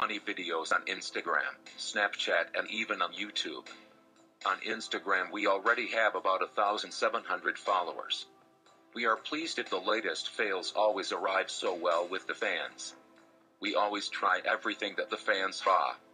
funny videos on Instagram, Snapchat, and even on YouTube. On Instagram we already have about 1,700 followers. We are pleased that the latest fails always arrive so well with the fans. We always try everything that the fans